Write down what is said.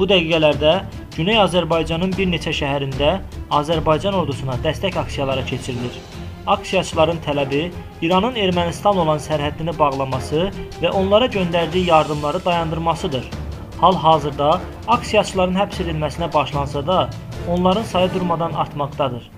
Bu dəqiqələrdə Güney Azərbaycanın bir neçə şəhərində Azərbaycan ordusuna dəstək aksiyaları keçirilir. Aksiyaçıların tələbi İranın Ermənistan olan sərhəddini bağlaması və onlara göndərdiyi yardımları dayandırmasıdır. Hal-hazırda aksiyaçıların həbs edilməsinə başlansa da, onların sayı durmadan artmaqdadır.